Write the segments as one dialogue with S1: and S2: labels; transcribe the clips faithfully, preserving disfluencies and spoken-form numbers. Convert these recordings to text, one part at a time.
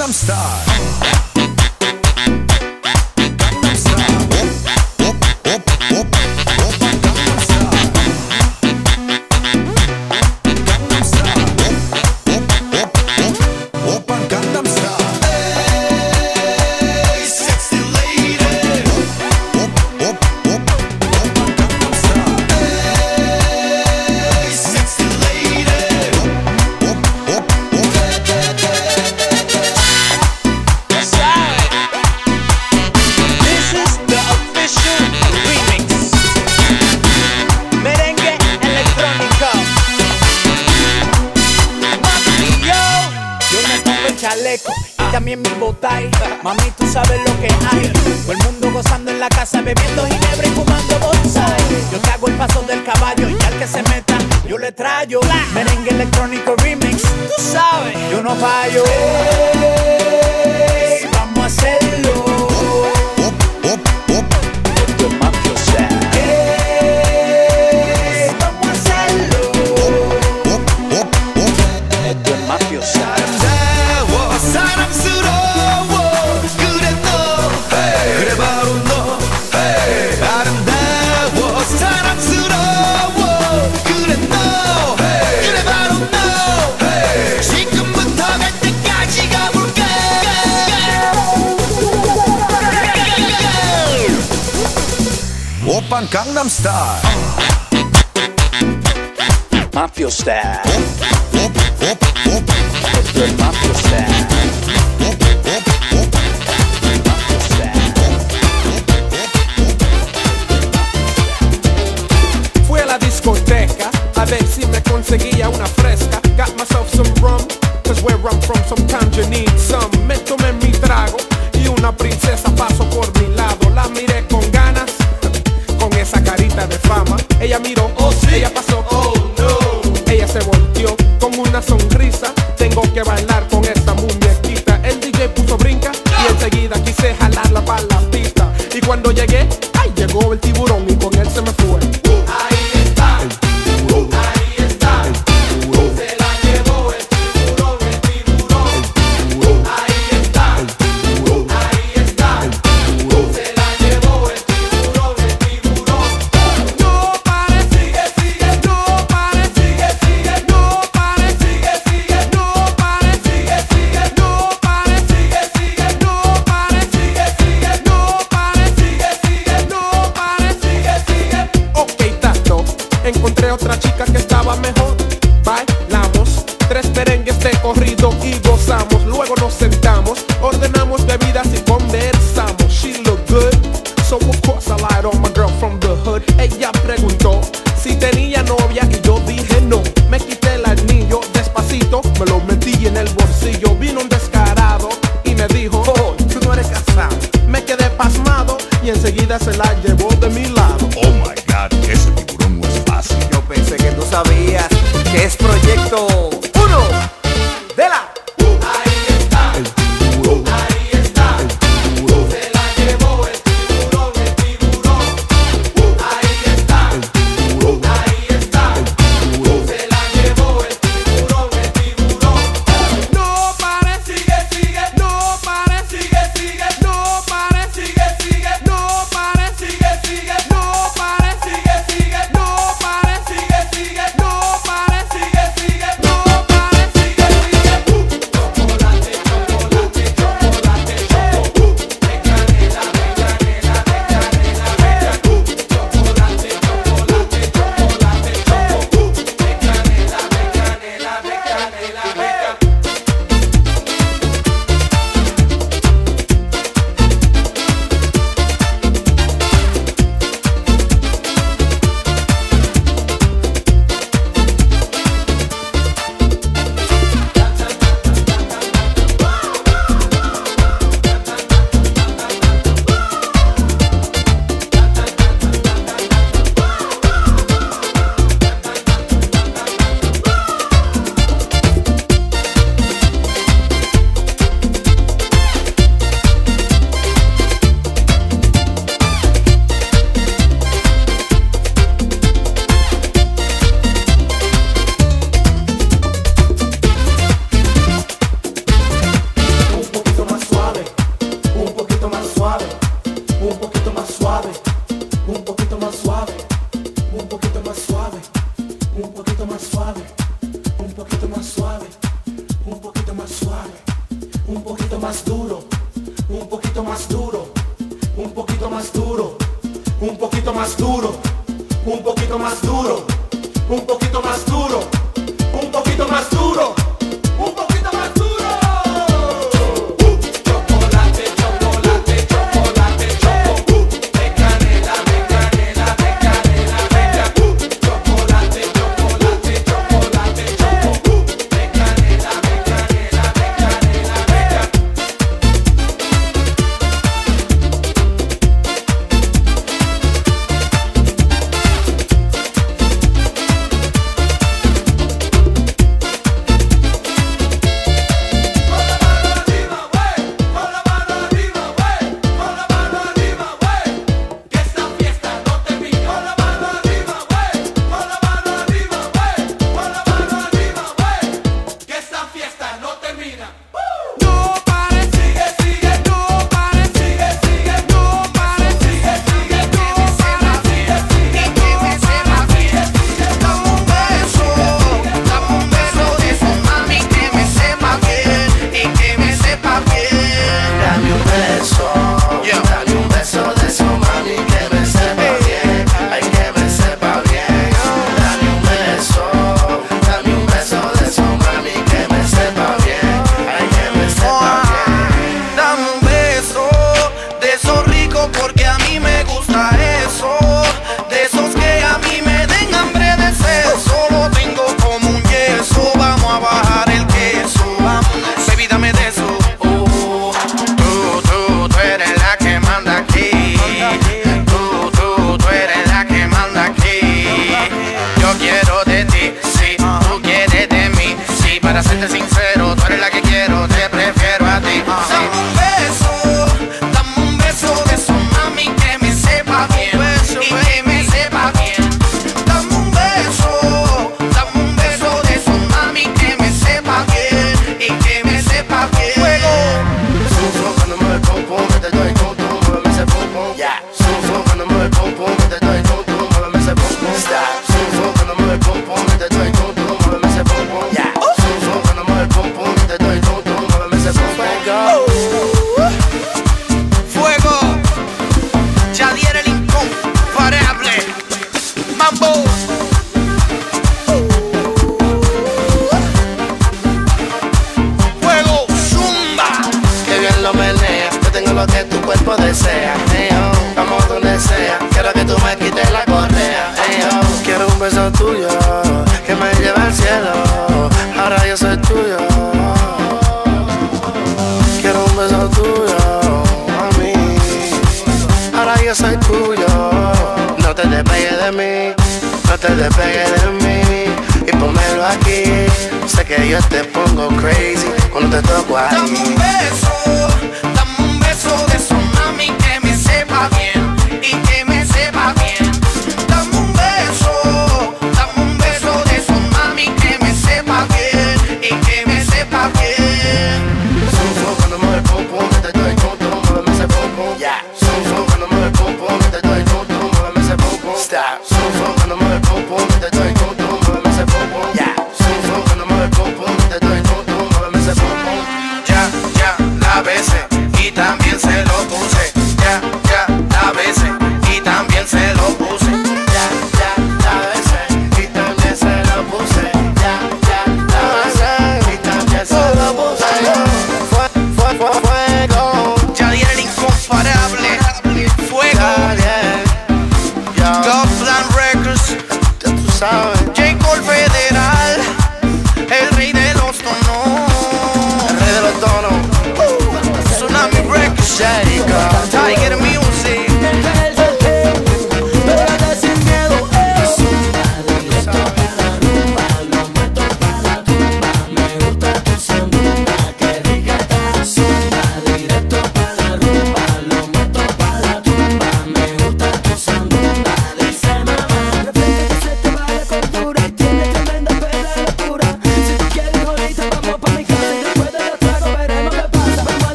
S1: Gangnam Style.
S2: Chaleco y también mi botay. Mami, tú sabes lo que hay. Todo el mundo gozando en la casa, bebiendo ginebra y fumando bonsai. Yo te hago el paso del caballo y al que se meta, yo le traigo merengue electrónico remix. Tú sabes, yo no fallo. Hey, vamos a hacerlo. Esto es Mafio Style. Hey, vamos a hacerlo. Esto es Mafio Style.
S1: 사랑스러워 그래 너 hey. 그래 바로 너 hey. 아름다워 사랑스러워 그래 너 hey. 그래 바로 너 hey. 지금부터 갈 때까지 가볼까 오빤 강남 스타일
S2: Mafio Style.
S1: Esto es
S2: Mafio Style.
S3: Fui a la discoteca a ver si me conseguía una fresca. Got myself some rum, cause where I'm from sometimes you need some. Me tomé mi trago y una princesa pasó por mi lado. La miré con ganas, con esa carita de fama. Ella miró, oh sí, ella pasó, oh no. Ella se volteó con una sonrisa. Tengo que bailar con esta muñequita. El D J puso brinca y enseguida quise jalarla para la pista. Y cuando llegué, ay, llegó el tiburón y con él se me fue.
S4: Ahí está, ahí está, se la llevó el tiburón, el tiburón. Ahí está, ahí está, se la llevó el tiburón, el tiburón.
S3: No pare,
S4: Sigue, sigue,
S3: no pare,
S4: sigue, sigue,
S3: no pare,
S4: sigue, sigue,
S3: no pare,
S4: sigue, sigue,
S3: no pare,
S4: sigue, sigue,
S3: no pare,
S4: sigue, sigue,
S3: no pare,
S4: sigue, sigue,
S3: no pare,
S4: sigue, sigue.
S3: Ok, tato, encontré otra chica que estaba mejor. Bailamos tres merengues de corrido y gozamos. Luego nos sentamos, ordenamos bebidas y conversamos. She looked good, so of course I lied on my girl from the hood. Ella preguntó si tenía novia y yo dije no. Me quité el anillo despacito, me lo metí en el bolsillo. Vino un descarado y me dijo, oh, tú no eres casado. Me quedé pasmado y enseguida se la llevó de mi lado.
S1: Oh my god, ese tiburón no es fácil.
S5: Yo pensé que tú sabías que es proyecto uno de la.
S4: Ahí está, ahí está, se la llevó el tiburón, el tiburón. Ahí está, ahí está, se la llevó el tiburón, el tiburón.
S3: No pare,
S4: Sigue, sigue,
S3: no pare,
S4: sigue, sigue,
S3: no pare,
S4: sigue, sigue,
S3: no pare,
S4: sigue, sigue. suave, un poquito más suave, un poquito más suave, un poquito más suave, un poquito más suave, un poquito más suave, un poquito más duro, un poquito más duro, un poquito más duro, un poquito más duro, un poquito más duro, un poquito más duro, un poquito más duro, un poquito más duro.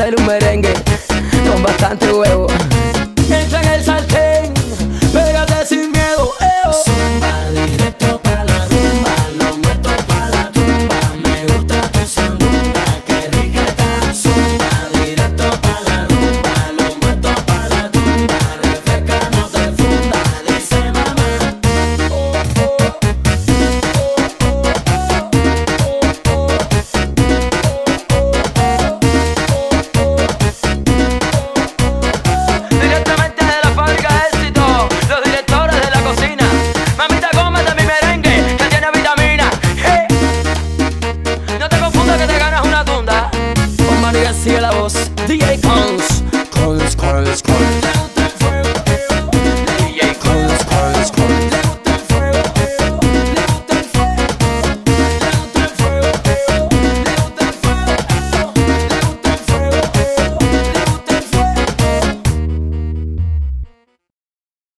S6: ser un